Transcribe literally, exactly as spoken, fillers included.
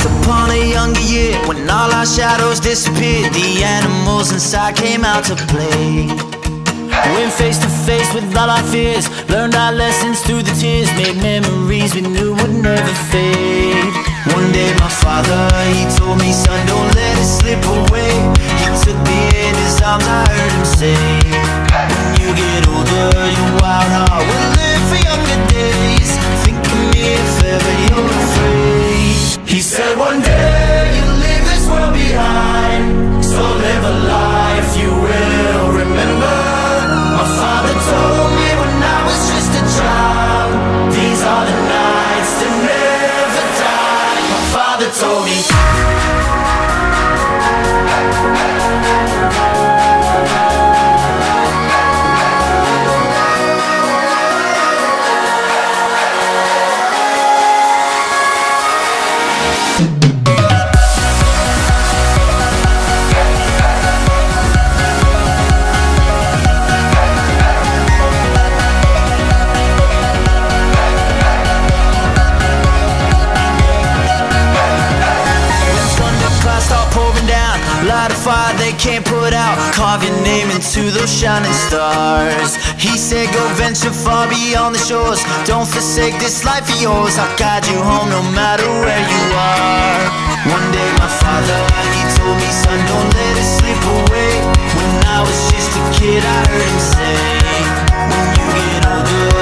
Once upon a younger year, when all our shadows disappeared, the animals inside came out to play. Went face to face with all our fears, learned our lessons through the tears, made memories we knew would never fade. One day my father, he told me, son, don't let it slip away. He took me in his arms, I heard him say, when you get older, your wild heart will live for younger days. Think of me if ever you're afraid. He said one day you'll leave this world behind, so live a life you will remember. My father told me when I was just a child, these are the nights that never die. My father told me. Light a fire they can't put out, carve your name into those shining stars. He said go venture far beyond the shores, don't forsake this life of yours. I'll guide you home no matter where you are. One day my father, he told me, son, don't let it slip away. When I was just a kid I heard him say, when you get older